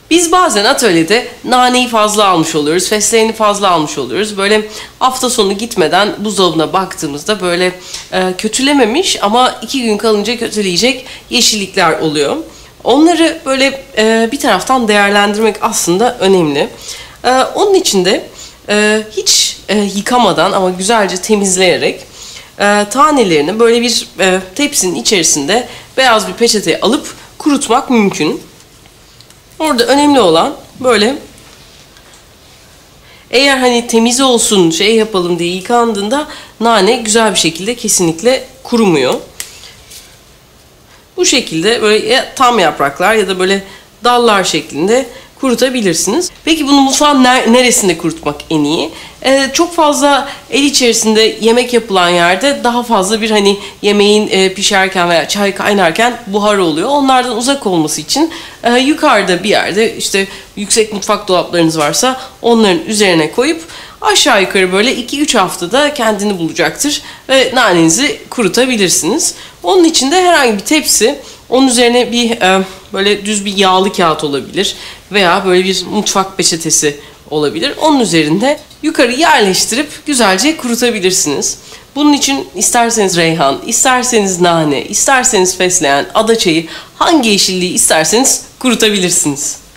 Biz bazen atölyede naneyi fazla almış oluyoruz, fesleğeni fazla almış oluyoruz. Böyle hafta sonu gitmeden buzdolabına baktığımızda böyle kötülememiş ama 2 gün kalınca kötüleyecek yeşillikler oluyor. Onları böyle bir taraftan değerlendirmek aslında önemli. Onun için de hiç yıkamadan ama güzelce temizleyerek tanelerini böyle bir tepsinin içerisinde beyaz bir peçeteye alıp kurutmak mümkün. Orada önemli olan böyle, eğer hani temiz olsun şey yapalım diye yıkandığında nane güzel bir şekilde kesinlikle kurumuyor. Bu şekilde böyle tam yapraklar ya da böyle dallar şeklinde kurutabilirsiniz. Peki bunu mutfağın neresinde kurutmak en iyi? Çok fazla el içerisinde yemek yapılan yerde daha fazla bir hani yemeğin pişerken veya çay kaynarken buhar oluyor. Onlardan uzak olması için yukarıda bir yerde, işte yüksek mutfak dolaplarınız varsa onların üzerine koyup aşağı yukarı böyle 2-3 haftada kendini bulacaktır ve nanenizi kurutabilirsiniz. Onun için de herhangi bir tepsi, onun üzerine bir böyle düz bir yağlı kağıt olabilir veya böyle bir mutfak peçetesi olabilir. Onun üzerinde yukarı yerleştirip güzelce kurutabilirsiniz. Bunun için isterseniz reyhan, isterseniz nane, isterseniz fesleğen, adaçayı, hangi yeşilliği isterseniz kurutabilirsiniz.